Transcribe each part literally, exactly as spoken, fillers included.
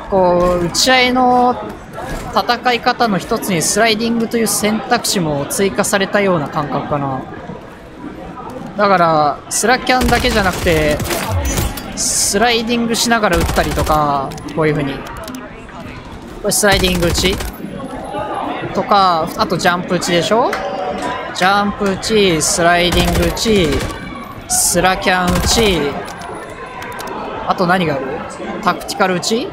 こう打ち合いの戦い方の一つにスライディングという選択肢も追加されたような感覚かな。だからスラキャンだけじゃなくてスライディングしながら打ったりとか、こういう風にこれスライディング打ちとか、あとジャンプ打ちでしょ。ジャンプ打ち、スライディング打ち、スラキャン打ち、あと何がある？タクティカル打ち、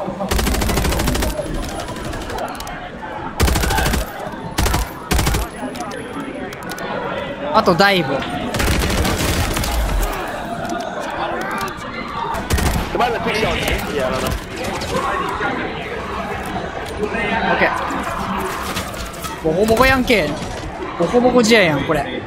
あとダイブ。オッケー。ボコボコやんけ。ボコボコ試合やんこれ。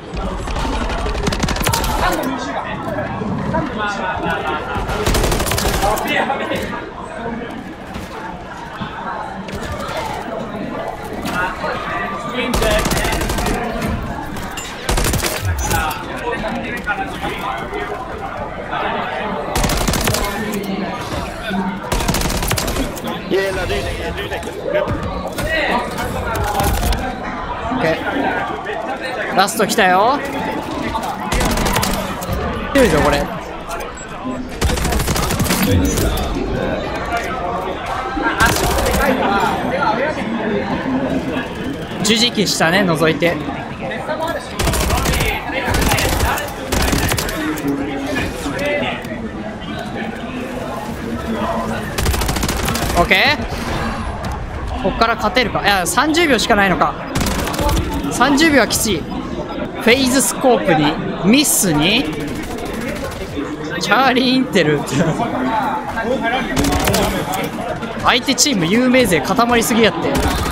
ラスト来たよ。出るぞこれ。十字キーしたね、覗いて。オッケー。こっから勝てるか。いやさんじゅうびょうしかないのか。さんじゅうびょうはきつい。フェイズスコープにミスにチャーリーインテル相手チーム有名勢固まりすぎやって。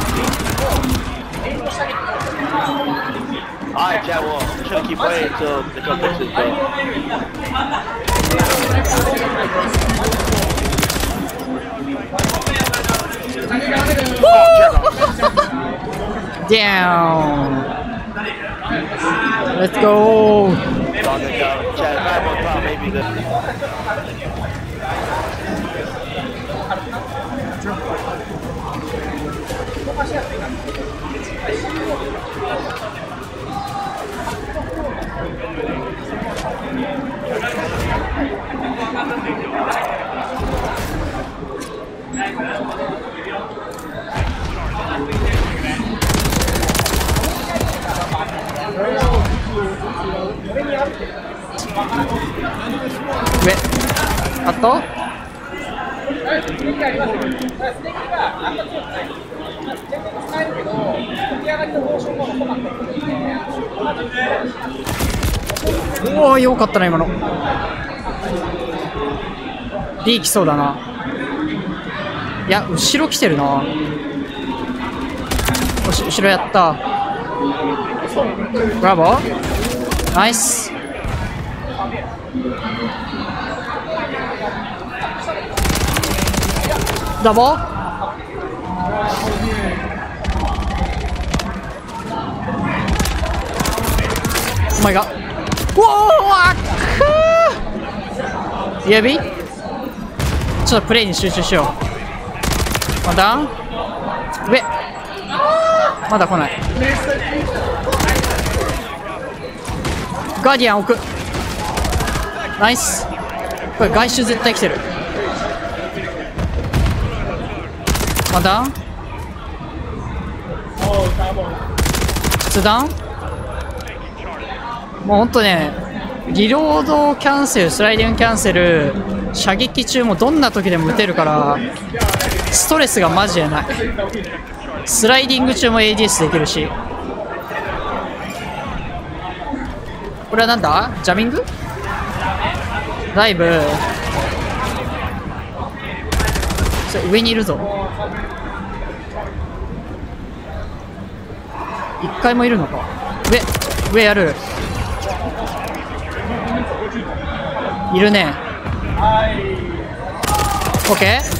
Alright, chat. Well, I'm trying to keep playing until the competition. Down. Let's go. Chat, five more time, maybe the. 上あとおお、よかったな今の。D 来そうだな。いや後ろ来てるな。おし後ろやった。ブラボー、ナイス。ダボー、お前がおおあっくー、指ちょっとプレイに集中しよう。まだ上まだ来ない。ガーディアン置く。ナイス。これ外周絶対来てる。まだ切断。もうほんとね、リロードキャンセル、スライディングキャンセル、射撃中もどんな時でも撃てるからストレスがマジでない。スライディング中も エーディーエス できるし。これはなんだ、ジャミングライブ。それ上にいるぞ。一回もいるのか。上上やる。いるね。オッケ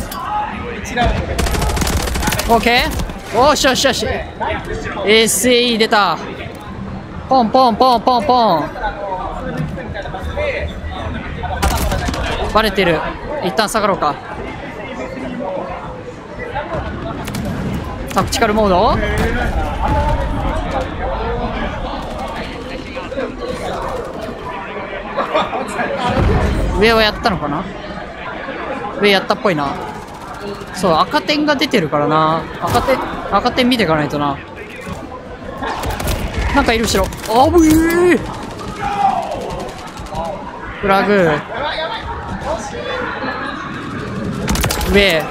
ーオッケー。おーしよしよし。 エースエーイー 出た。ポンポンポンポンポン。バレてる。一旦下がろうか。 タクティカルモード。上はやったのかな。上やったっぽいな。そう、赤点が出てるからな。赤点赤点見ていかないとな。なんかいる後ろ。あぶーフラグ上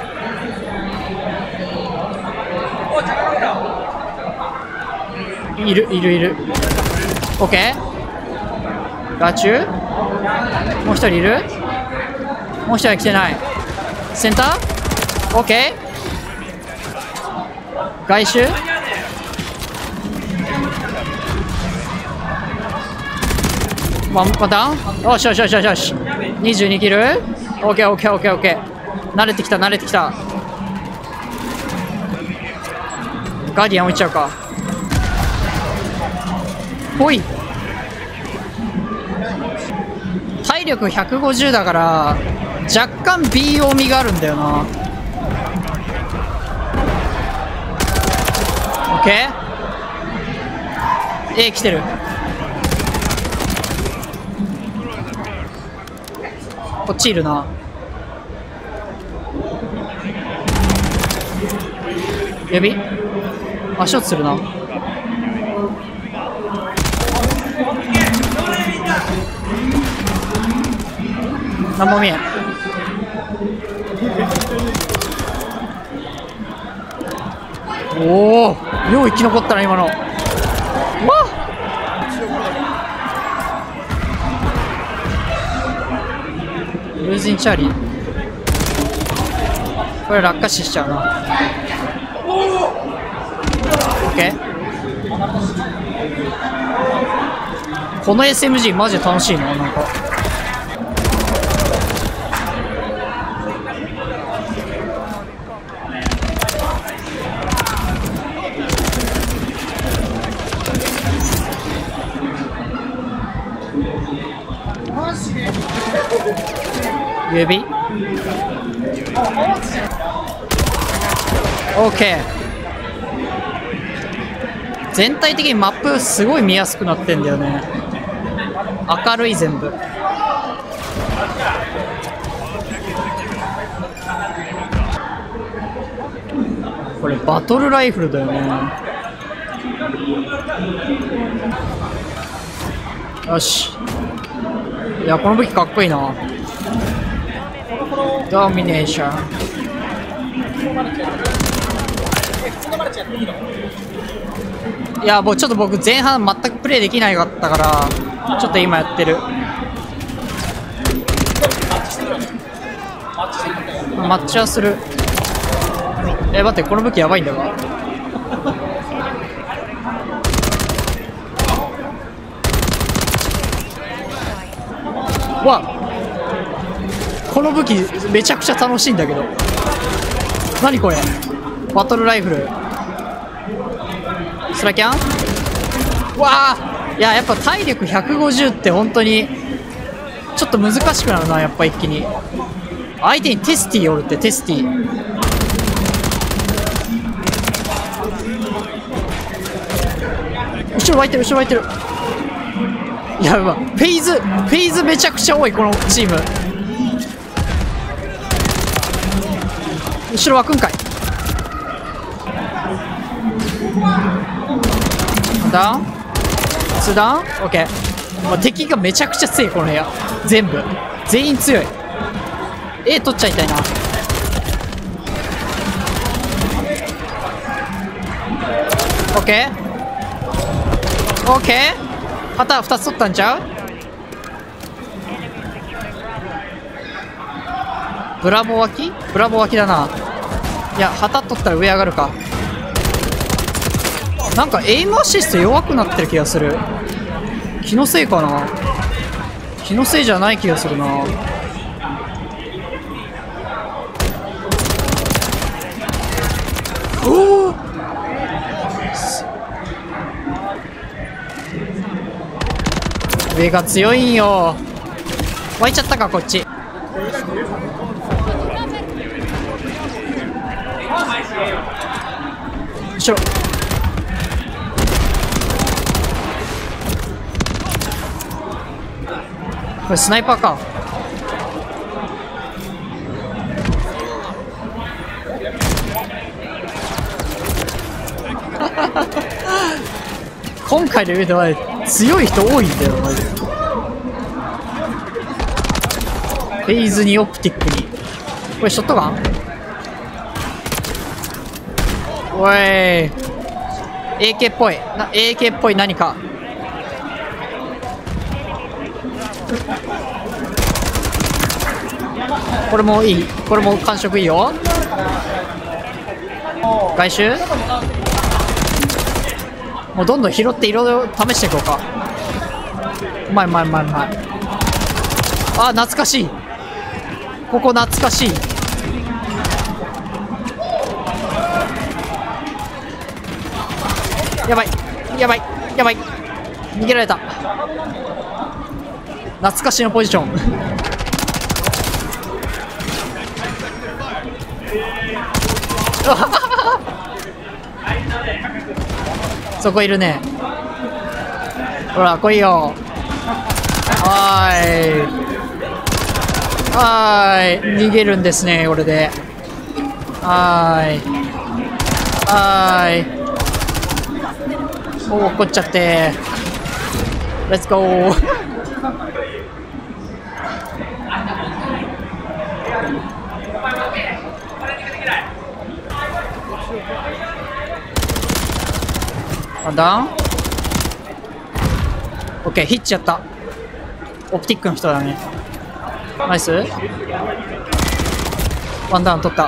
いるいるいる。オッケー。ガチュもう一人いる。もう一人は来てない。センターオッケー。外周ワンパターン。よしよしよしよしよし。にじゅうにキル。オッケーオッケーオッケーオッケー。慣れてきた慣れてきた。ガーディアン置いちゃうか。ほい。体力ひゃくごじゅうだから若干 B 読みがあるんだよな。オッケー。 A 来てる。こっちいるな。指足音するな。何も見えん。おお、よう生き残ったな今の。わっ、ルーズインチャーリー。これ落下死しちゃうな。オッケー。この エスエムジー マジで楽しいな。なんか指 OK。 全体的にマップすごい見やすくなってんだよね。明るい全部。これバトルライフルだよね。よし。いや、この武器かっこいいな。ドミネーション。いや、もうちょっと僕前半全くプレイできなかったからちょっと今やってる。マッチはする。え、待って、この武器やばいんだが。わっ、この武器めちゃくちゃ楽しいんだけど。何これ。バトルライフルスラキャン。わあ、いや、やっぱ体力ひゃくごじゅうって本当にちょっと難しくなるな。やっぱ一気に相手にテスティおるって。テスティ後ろ湧いてる、後ろ湧いてる。いや、まあ、フェイズフェイズめちゃくちゃ多いこのチーム。後ろ湧くんかい。ダウンツーダウン。オッケー。もう敵がめちゃくちゃ強いこの部屋。全部全員強い。 A 取っちゃいたいな。オッケーオッケー。旗ふたつ取ったんちゃう。ブラボー脇ブラボー脇だな。いや、旗取ったら上上がるか。なんかエイムアシスト弱くなってる気がする。気のせいかな。気のせいじゃない気がするな。おお、上が強いんよ。湧いちゃったかこっち。 後ろ。これスナイパーか。今回の上では強い人多いんだよマジで。フェイズにオプティックに。これショットガン。おい エーケー っぽいな。 エーケー っぽい何か。これもいい。これも感触いいよ。外周。もうどんどん拾って色々試していこうか。うまいうまいうまいうまい。あ、懐かしい。ここ懐かしい。やばいやばいやばい、逃げられた。懐かしのポジション。そこいるね。ほら来いよ。はーいはーい、逃げるんですね俺で。はーいはーい。おお、怒っちゃって。レッツゴー。あ、ダウン。オッケー、ヒッチやった。オプティックの人だね。ナイス。ワンダウン取った。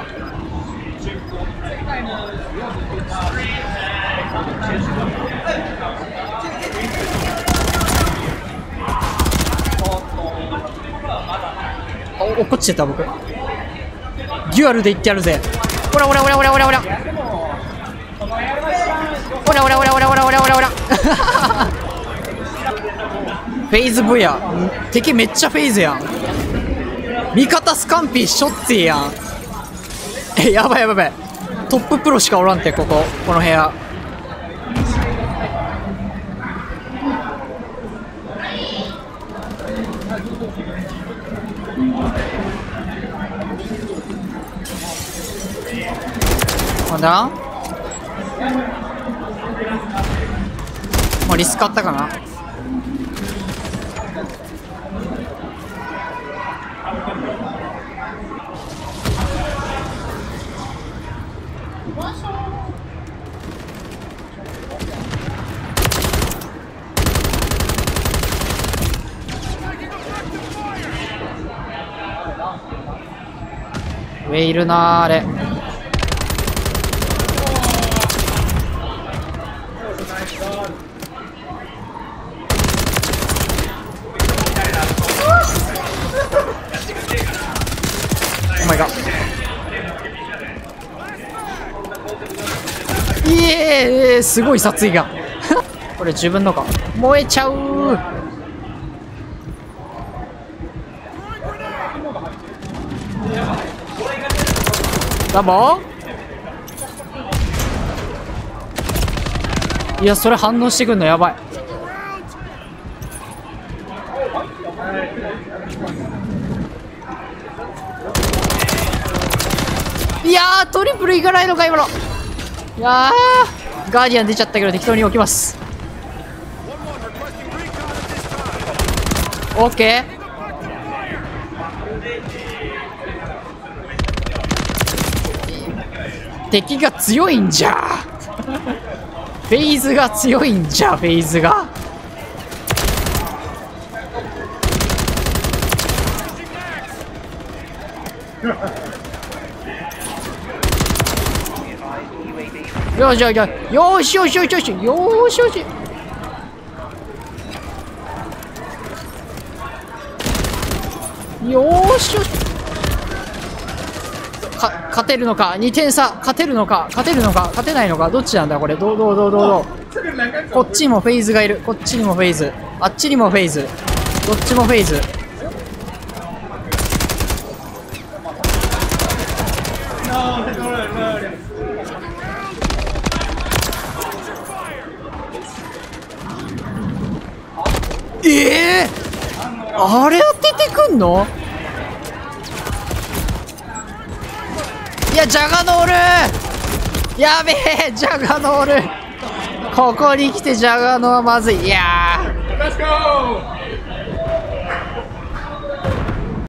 お、落っこちてた僕。デュアルで行ってやるぜ。ほらほらほらほらほらほらほらほらほらほらほらほらほらほらほら。フェイズ V や。敵めっちゃフェイズやん。味方スカンピーショッツィやん。え、やばいやばいやばい。トッププロしかおらんって、こここの部屋。なんだ。もうリスクあったかな。上いるなあれ。お前がいえー、すごい殺意が。これ自分のか。燃えちゃう。ダボー。いや、それ反応してくんのやばい。いやー、トリプルいかないのか今の。いやー、ガーディアン出ちゃったけど適当に置きます。オッケー。敵が強いんじゃ。フェイズが強いんじゃ。フェイズが。よしよしよしよしよしよしよしよしよしよし。よーしよし。か勝てるのか。にてん差。勝てるのか勝てるのか勝てないのか。どっちなんだこれ。どうどうどうどうどう。こっちにもフェイズがいる。こっちにもフェイズ。あっちにもフェイズ。どっちもフェイズ。 あれ当ててくんの？いや、ジャガノール、やべえ、ジャガノール、ここに来てジャガノーはまずい。いやー